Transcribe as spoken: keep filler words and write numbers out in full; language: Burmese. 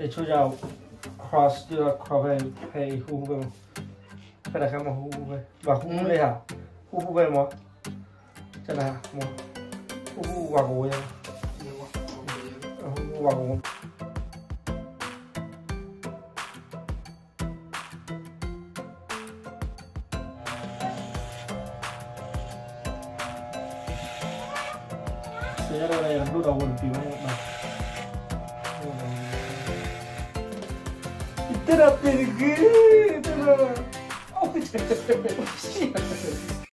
ချို့ကြောင့် cross ဒီ cross ပဲဖေးဟူပဲဖက်တာကမဟူပဲဘာဟူလဲဟာဟူဟူပဲမောကျန်တာမောဟူဟူဝါကိုရဟူဝါကိုဆရာလည်းဘလို့တော့ဝင်ပြီးတော့Terapia de quê? Oh,